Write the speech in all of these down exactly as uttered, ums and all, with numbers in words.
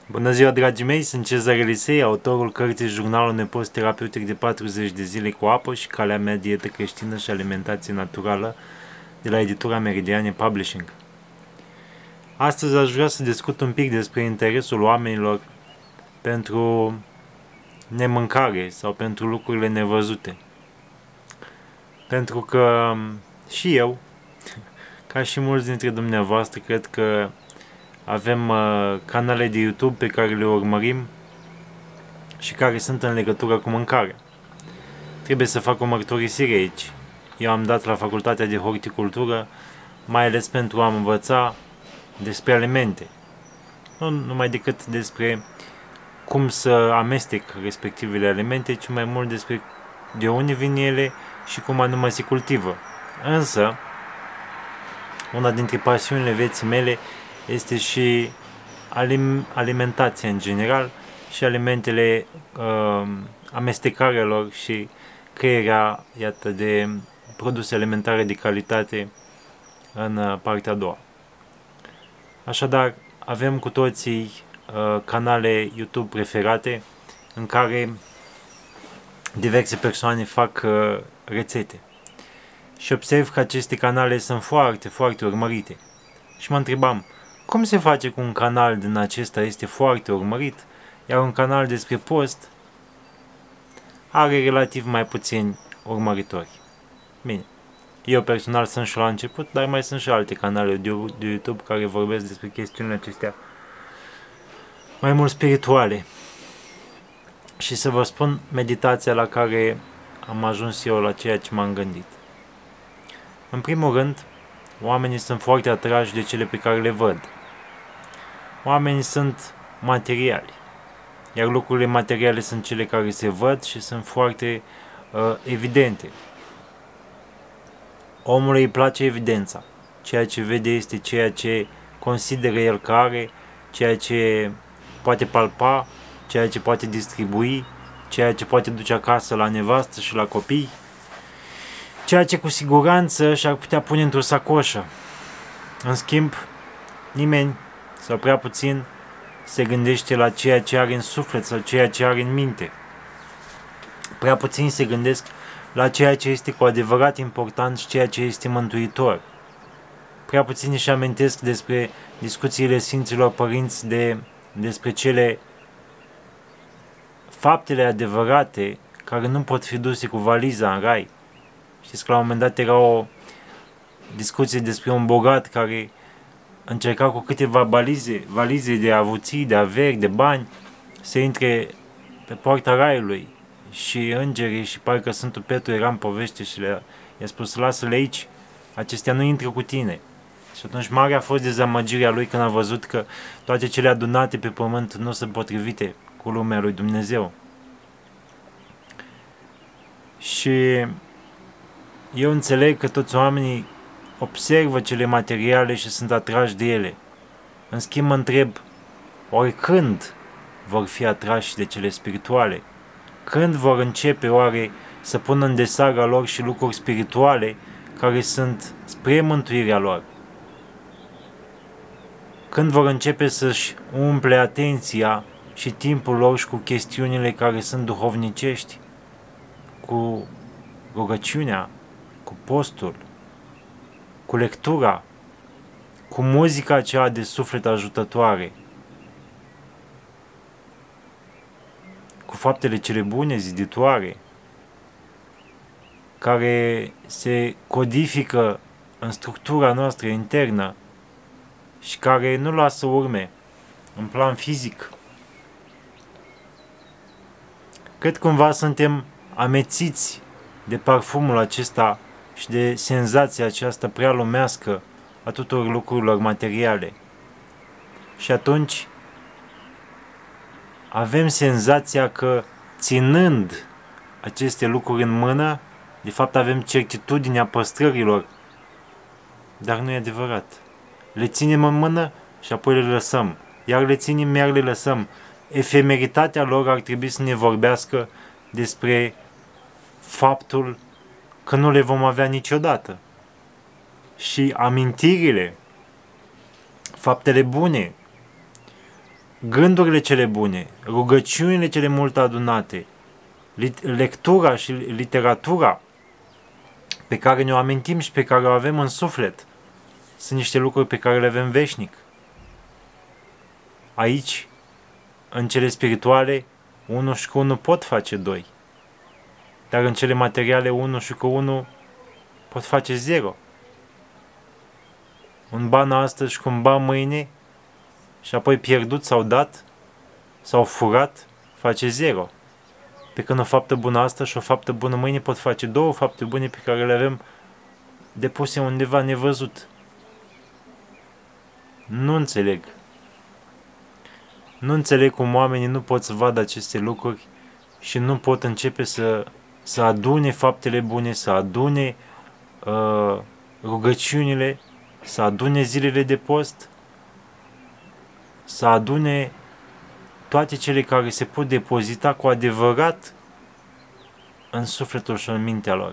Bună ziua, dragii mei, sunt Cezar Elisei, autorul cărții Jurnalul Nepost Terapeutic de patruzeci de zile cu apă și calea mea dietă creștină și alimentație naturală de la editura Meridiane Publishing. Astăzi aș vrea să discut un pic despre interesul oamenilor pentru nemâncare sau pentru lucrurile nevăzute. Pentru că și eu, ca și mulți dintre dumneavoastră, cred că avem uh, canale de YouTube pe care le urmărim și care sunt în legătură cu mâncarea. Trebuie să fac o mărturisire aici. Eu am dat la facultatea de horticultură, mai ales pentru a învăța despre alimente. Nu numai decât despre cum să amestec respectivele alimente, ci mai mult despre de unde vin ele și cum anume se cultivă. Însă, una dintre pasiunile vieții mele este și alim alimentația în general și alimentele, uh, amestecarea lor și crearea, iată, de produse alimentare de calitate în uh, partea a doua. Așadar, avem cu toții uh, canale YouTube preferate în care diverse persoane fac uh, rețete. Și observ că aceste canale sunt foarte, foarte urmărite. Și mă întrebam, cum se face că un canal din acesta este foarte urmărit, iar un canal despre post are relativ mai puțini urmăritori? Bine, eu personal sunt și la început, dar mai sunt și alte canale de YouTube care vorbesc despre chestiunile acestea mai mult spirituale. Și să vă spun meditația la care am ajuns eu la ceea ce m-am gândit. În primul rând, oamenii sunt foarte atrași de cele pe care le văd. Oamenii sunt materiali, iar lucrurile materiale sunt cele care se văd și sunt foarte uh, evidente. Omului îi place evidența. Ceea ce vede este ceea ce consideră el că are, ceea ce poate palpa, ceea ce poate distribui, ceea ce poate duce acasă la nevastă și la copii, ceea ce cu siguranță și-ar putea pune într-o sacoșă. În schimb, nimeni sau prea puțin se gândește la ceea ce are în suflet sau ceea ce are în minte. Prea puțin se gândesc la ceea ce este cu adevărat important și ceea ce este mântuitor. Prea puțin își amintesc despre discuțiile Sfinților Părinți de, despre cele faptele adevărate care nu pot fi duse cu valiza în rai. Știți că la un moment dat era o discuție despre un bogat care încerca cu câteva valize, valize de avuții, de averi, de bani, să intre pe poarta raiului. Și îngerii și parcă Sfântul Petru era în poveste și le-a spus, lasă-le aici, acestea nu intră cu tine. Și atunci mare a fost dezamăgirea lui când a văzut că toate cele adunate pe pământ nu sunt potrivite cu lumea lui Dumnezeu. Și eu înțeleg că toți oamenii observă cele materiale și sunt atrași de ele. În schimb mă întreb, ori când vor fi atrași de cele spirituale? Când vor începe oare să pună în desagă lor și lucruri spirituale care sunt spre mântuirea lor? Când vor începe să-și umple atenția și timpul lor și cu chestiunile care sunt duhovnicești, cu rugăciunea, cu postul, cu lectura, cu muzica aceea de suflet ajutătoare, cu faptele cele bune, ziditoare, care se codifică în structura noastră internă și care nu lasă urme în plan fizic. Cred cumva suntem amețiți de parfumul acesta și de senzația aceasta prea lumească a tuturor lucrurilor materiale. Și atunci avem senzația că, ținând aceste lucruri în mână, de fapt avem certitudinea păstrărilor. Dar nu e adevărat. Le ținem în mână și apoi le lăsăm. Iar le ținem, iar le lăsăm. Efemeritatea lor ar trebui să ne vorbească despre faptul că nu le vom avea niciodată. Și amintirile, faptele bune, gândurile cele bune, rugăciunile cele mult adunate, lectura și literatura pe care ne-o amintim și pe care o avem în suflet, sunt niște lucruri pe care le avem veșnic. Aici, în cele spirituale, unul și cu unul pot face doi. Dar în cele materiale, unul și cu unul pot face zero. Un ban astăzi și cu un ban mâine și apoi pierdut sau dat sau furat, face zero. Pe când o faptă bună astăzi și o faptă bună mâine pot face două fapte bune pe care le avem depuse undeva nevăzut. Nu înțeleg. Nu înțeleg cum oamenii nu pot să vadă aceste lucruri și nu pot începe să, să adune faptele bune, să adune uh, rugăciunile, să adune zilele de post, să adune toate cele care se pot depozita cu adevărat în sufletul și în mintea lor.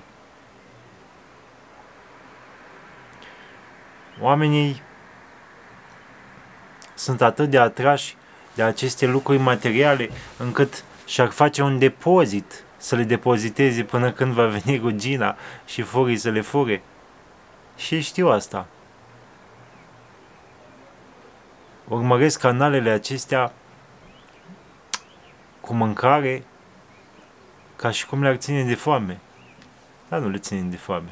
Oamenii sunt atât de atrași de aceste lucruri materiale încât și-ar face un depozit să le depoziteze până când va veni rugina și furii să le fure. Și știu asta. Urmăresc canalele acestea cu mâncare ca și cum le-ar ține de foame. Dar nu le ține de foame.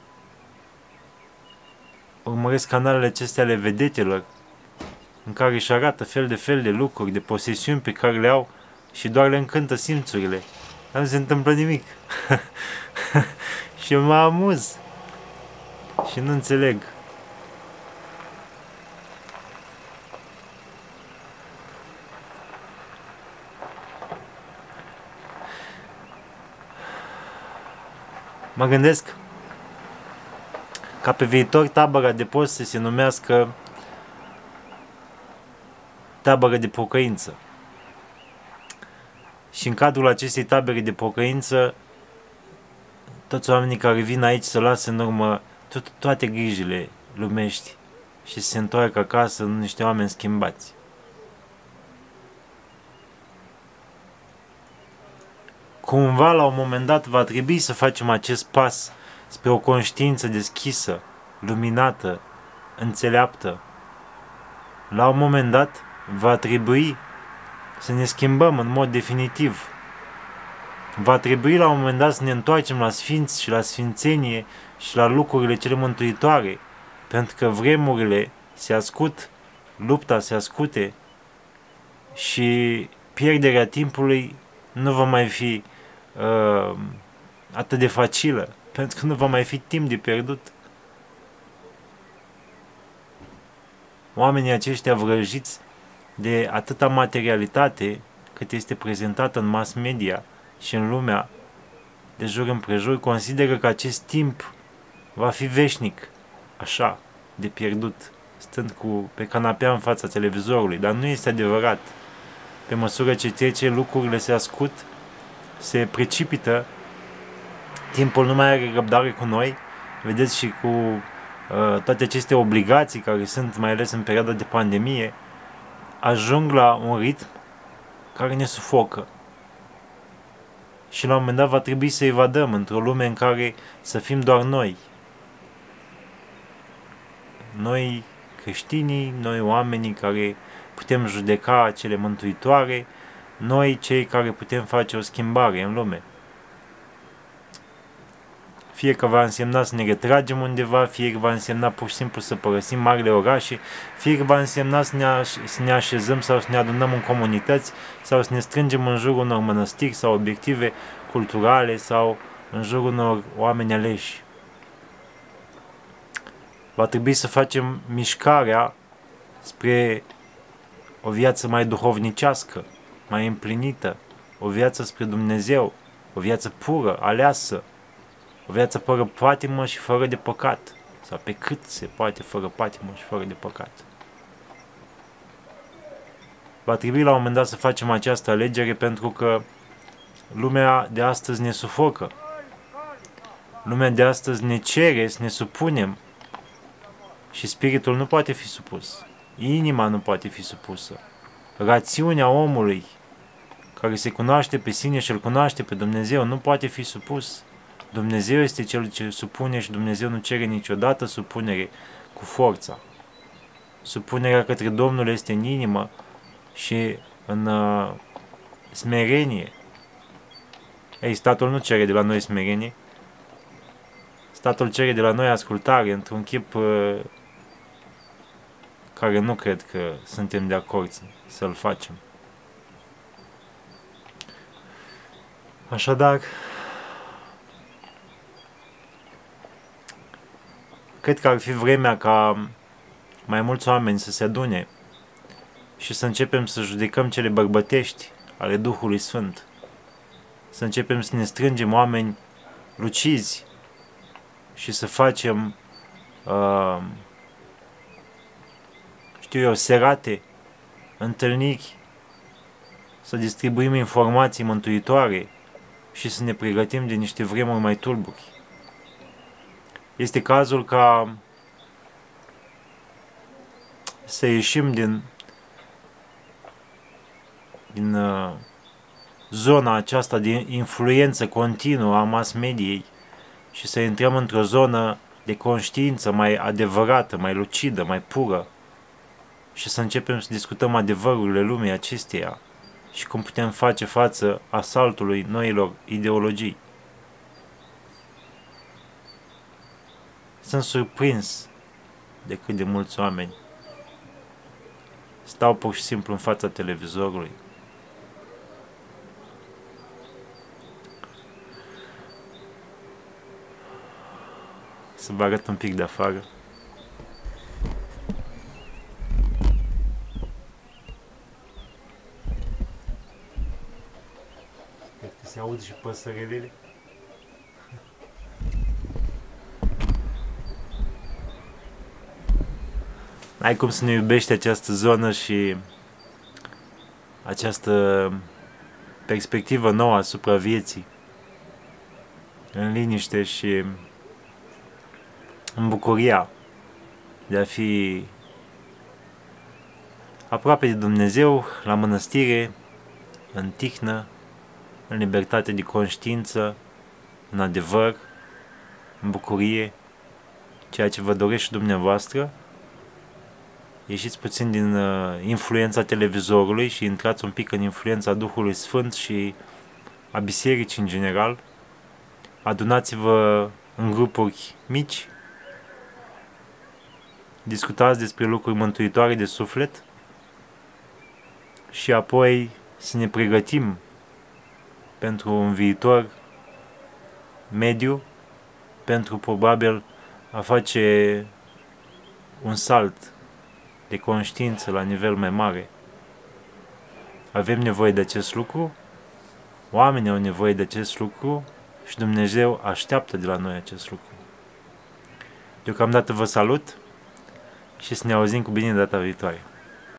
Urmăresc canalele acestea ale vedetelor în care își arată fel de fel de lucruri, de posesiuni pe care le au și doar le încântă simțurile. Dar nu se întâmplă nimic. Și eu mă amuz. Și nu înțeleg. Mă gândesc ca pe viitor tabăra de post să se numească tabără de pocăință. Și în cadrul acestei tabere de pocăință, toți oamenii care vin aici să lasă în urmă to- toate grijile lumești și să se întoarcă acasă în niște oameni schimbați. Cumva, la un moment dat, va trebui să facem acest pas spre o conștiință deschisă, luminată, înțeleaptă. La un moment dat, va trebui să ne schimbăm în mod definitiv. Va trebui la un moment dat să ne întoarcem la sfinți și la sfințenie și la lucrurile cele mântuitoare, pentru că vremurile se ascut, lupta se ascute și pierderea timpului nu va mai fi uh, atât de facilă, pentru că nu va mai fi timp de pierdut. Oamenii aceștia vrăjiți de atâta materialitate cât este prezentată în mass media și în lumea de jur împrejur, consideră că acest timp va fi veșnic, așa, de pierdut, stând cu, pe canapea în fața televizorului, dar nu este adevărat. Pe măsură ce trece, lucrurile se ascut, se precipită, timpul nu mai are răbdare cu noi, vedeți, și cu uh, toate aceste obligații care sunt, mai ales în perioada de pandemie, ajung la un ritm care ne sufocă. Și la un moment dat va trebui să evadăm într-o lume în care să fim doar noi. Noi creștinii, noi oamenii care putem judeca cele mântuitoare, noi cei care putem face o schimbare în lume. Fie că va însemna să ne retragem undeva, fie că va însemna pur și simplu să părăsim marile orașe, fie că va însemna să ne, aș, să ne așezăm sau să ne adunăm în comunități sau să ne strângem în jurul unor mănăstiri sau obiective culturale sau în jurul unor oameni aleși. Va trebui să facem mișcarea spre o viață mai duhovnicească, mai împlinită, o viață spre Dumnezeu, o viață pură, aleasă, o viață fără patimă și fără de păcat, sau pe cât se poate fără patimă și fără de păcat. Va trebui la un moment dat să facem această alegere, pentru că lumea de astăzi ne sufocă. Lumea de astăzi ne cere să ne supunem și spiritul nu poate fi supus. Inima nu poate fi supusă. rațiunea omului care se cunoaște pe sine și îl cunoaște pe Dumnezeu nu poate fi supus. Dumnezeu este Cel ce supune și Dumnezeu nu cere niciodată supunere cu forța. Supunerea către Domnul este în inimă și în uh, smerenie. Ei, statul nu cere de la noi smerenie. Statul cere de la noi ascultare într-un chip uh, care nu cred că suntem de acord să-l facem. Așadar, cred că ar fi vremea ca mai mulți oameni să se adune și să începem să judecăm cele bărbătești ale Duhului Sfânt. Să începem să ne strângem oameni lucizi și să facem, uh, știu eu, serate, întâlniri, să distribuim informații mântuitoare și să ne pregătim de niște vremuri mai tulburi. Este cazul ca să ieșim din, din uh, zona aceasta de influență continuă a mass mediei și să intrăm într-o zonă de conștiință mai adevărată, mai lucidă, mai pură și să începem să discutăm adevărurile lumii acesteia și cum putem face față asaltului noilor ideologii. Sunt surprins de cât de mulți oameni stau pur și simplu în fața televizorului. Să vă arăt un pic de afară. Cred că se aud și păsările. N-ai cum să ne iubești această zonă și această perspectivă nouă asupra vieții, în liniște și în bucuria de a fi aproape de Dumnezeu, la mănăstire, în tihnă, în libertate de conștiință, în adevăr, în bucurie, ceea ce vă dorește dumneavoastră. Ieșiți puțin din uh, influența televizorului și intrați un pic în influența Duhului Sfânt și a bisericii în general. Adunați-vă în grupuri mici, discutați despre lucruri mântuitoare de suflet și apoi să ne pregătim pentru un viitor mediu, pentru probabil a face un salt de conștiință la nivel mai mare. Avem nevoie de acest lucru, oamenii au nevoie de acest lucru și Dumnezeu așteaptă de la noi acest lucru. Deocamdată vă salut și să ne auzim cu bine data viitoare.